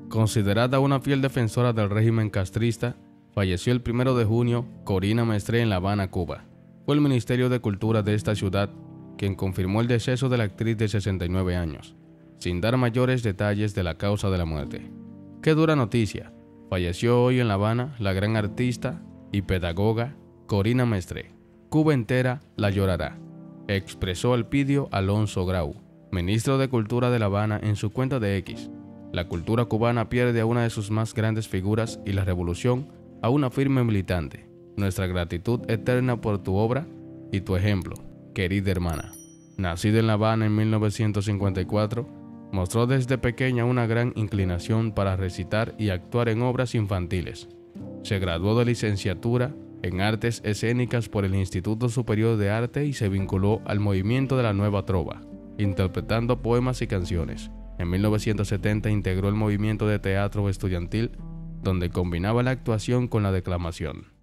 Considerada una fiel defensora del régimen castrista, falleció el 1 de junio Corina Mestre en La Habana, Cuba. Fue el Ministerio de Cultura de esta ciudad quien confirmó el deceso de la actriz de 69 años, sin dar mayores detalles de la causa de la muerte. ¡Qué dura noticia! Falleció hoy en La Habana la gran artista y pedagoga Corina Mestre. Cuba entera la llorará, expresó Elpidio Alonso Grau, ministro de Cultura de La Habana en su cuenta de X. La cultura cubana pierde a una de sus más grandes figuras y la revolución a una firme militante. Nuestra gratitud eterna por tu obra y tu ejemplo, querida hermana. Nacida en La Habana en 1954, mostró desde pequeña una gran inclinación para recitar y actuar en obras infantiles. Se graduó de licenciatura en Artes Escénicas por el Instituto Superior de Arte y se vinculó al movimiento de la Nueva Trova, interpretando poemas y canciones. En 1970 integró el movimiento de teatro estudiantil, donde combinaba la actuación con la declamación.